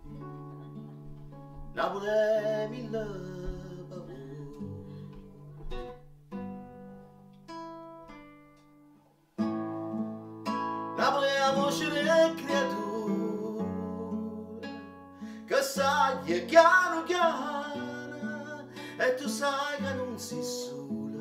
Napoli mille paure, Napoli è la voce delle creature che sai che piano piano e tu sai che non sei sola.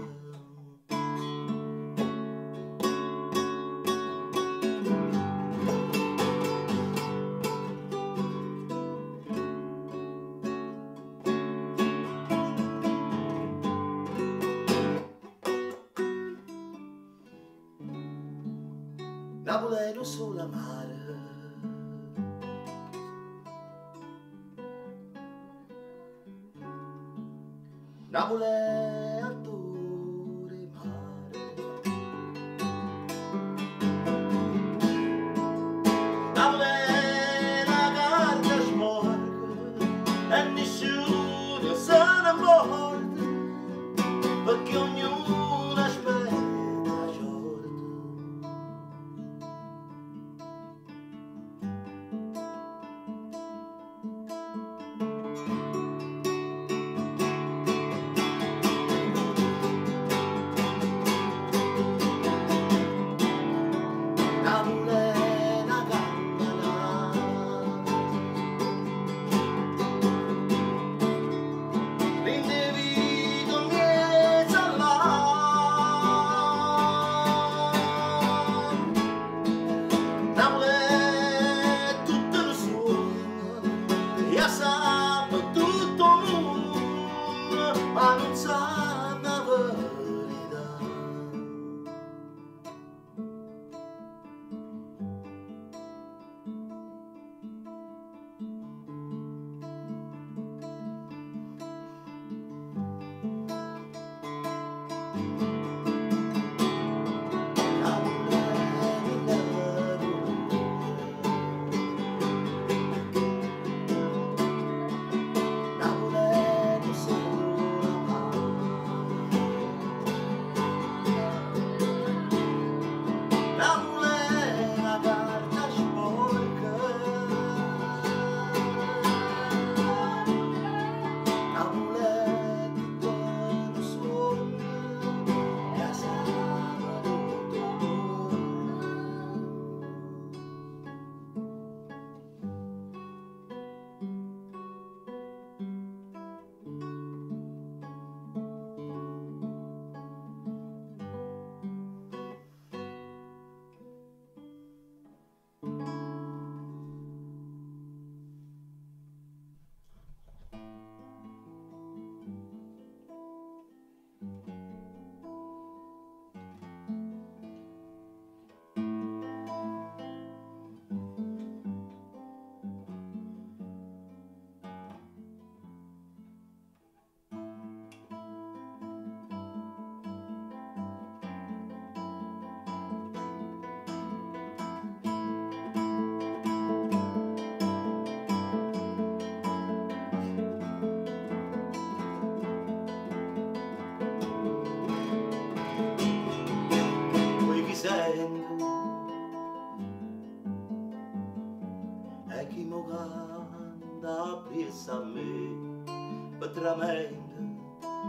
Napoli è non solo amare, Napoli è attore mare, Napoli è la carta sporca e nessuno se ne morde perché ognuno aspetta la sorte. Ma non sa la verità. E chi mi canta appresso a me, veramente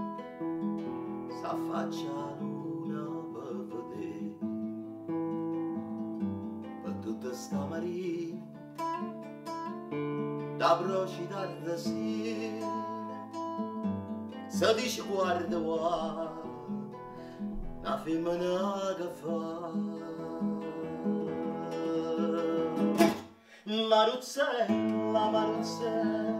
s'affaccia la luna per vedere, per tutta sta marina, da broci da resina, se dice guarda qua, una femmina che fa. Maruzzella, Maruzzella,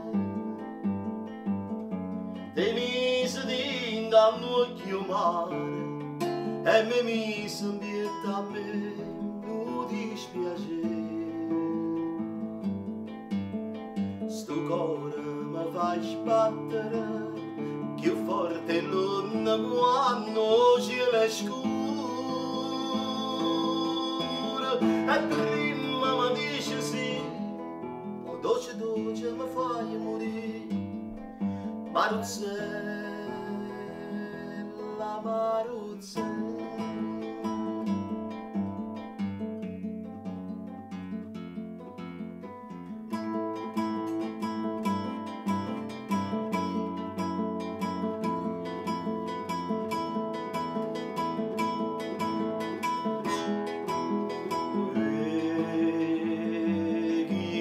ti mise dingo a noi chiamare e mi mise in pietà a me un dispiacere. Sto cuore mi fa sbattere più forte non quando cielo è scuro e prima mi dice sì. Dolce, dolce, mi fai morire, Maruzzella, Maruzzella.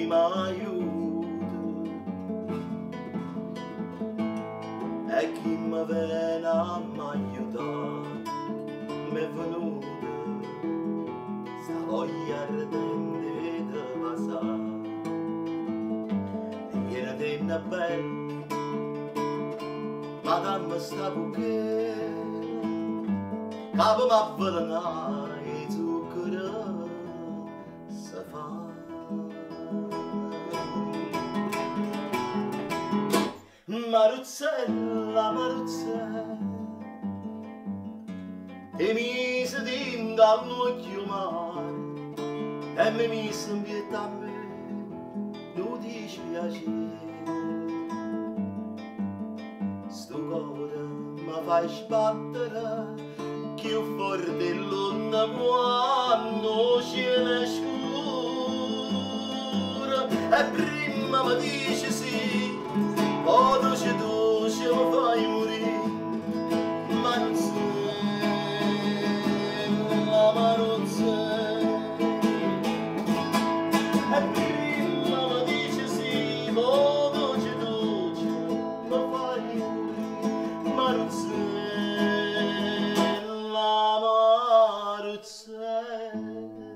mi aiuta e chi mi viene a m'aiutare mi è venuta sta voglia ardente di passare e viene tenna bella madame sta buchera capo m'avvelenare i zuccheri si fa. Maruzzella, Maruzzella, ti mise dingo all'occhio mare e mi mise in pietà a me, non dispiacere. Sto cuore mi fai sbattere più forte l'onda quando cielo è scuro e prima mi dice sì. Oh, dolce, dolce, mi fai morire, Maruzzella, Maruzzella. E prima mi dice sì, oh, dolce, dolce, mi fai morire, Maruzzella, Maruzzella.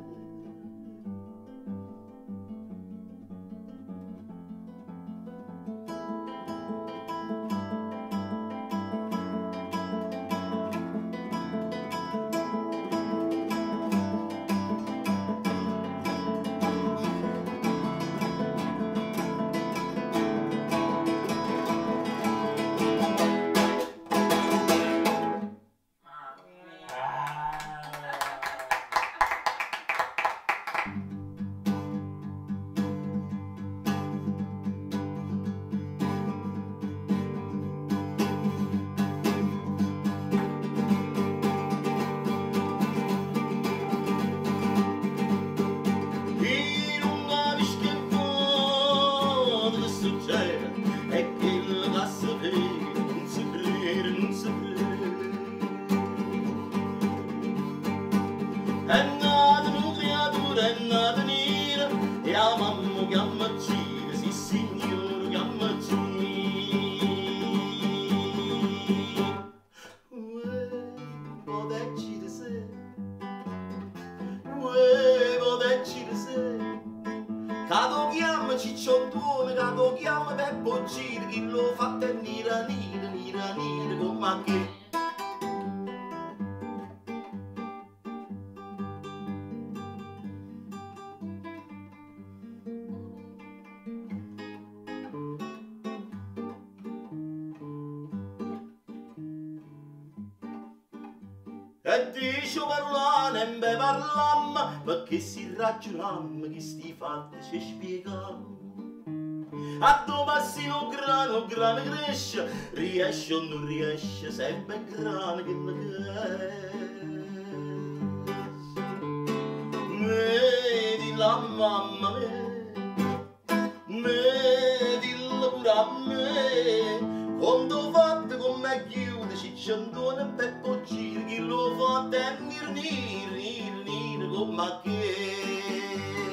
È nata una creatura, è nata nera, e la mamma chiama Cina, sì signore chiama Cina. Potecci di sé, potecci di sé, cato chiama Cicciottuone, cato chiama Peppo Cina, chi lo fa tenere nera, nera, nera, come che. E dice parlare, e me parlamma, perché si ragionamma che sti fatti ci spiegam. A dove passino grano cresce, riesce o non riesce, sempre grano che ne cresce. Di la mamma me, dilla pure a me, quando fatto con me chiude, Cicciandone e Peppo Cina, chi lo fa tenere nire, come che.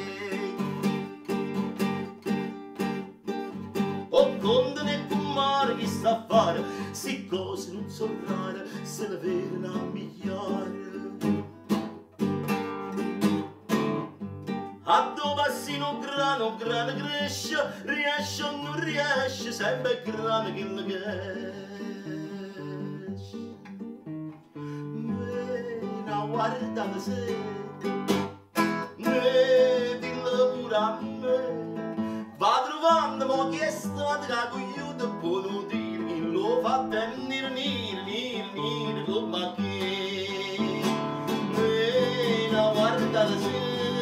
O conto né mare chi sta a fare, si cose non so rare, se ne vedono a migliaia. A dove passino grano cresce, riesce o non riesce, sempre grano che ne cresce. Me guardate se, me dillo pure a me, va trovando mo chi è stato che ha cogliuto e poi non dire, chi lo fa tenere nire, come che. Me guardate se,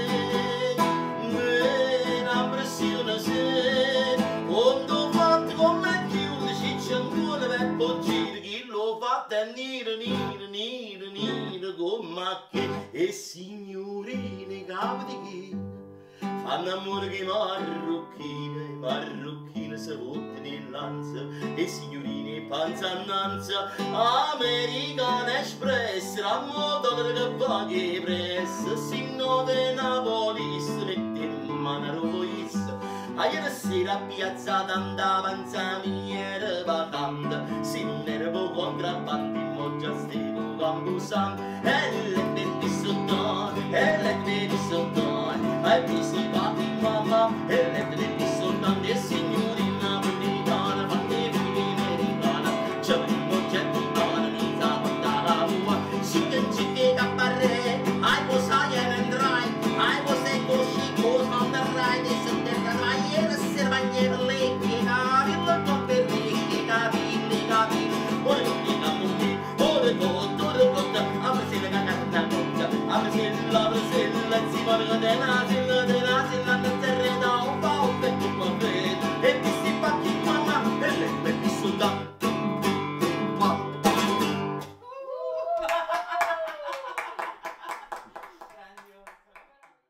quando fatto con me chiude Cicciandone Peppo Cina, chi lo fa tenere nire, come che. E signorine capo di chi fanno amore che marrocchine si vottano in lanza, e signorine panza annanza, American Express, la moto che va che pressa, si nove napolista, mette in mano a rovoista, A ieri sera piazzata andava in miniera vacante, se non era poco contrabbando mo già stevo campusando. E le bevi sotto, e le bevi sotto, e mi si fatti mamma, e le bevi sotto, e signorina napoletana, fatti vivi americana, c'è un getto buono, mi sa portare tua, che cappare, ai posai e andrai, ai posai così, cosa andrai, e se te andrai, e la servaniera lei, che capilla con per me, che capilla, ora che camuti, ora cotta, a me se ne canta cotta, a me se la si parla della terra da un po' per tu e ti si pacchi mamma, e le bevi suda.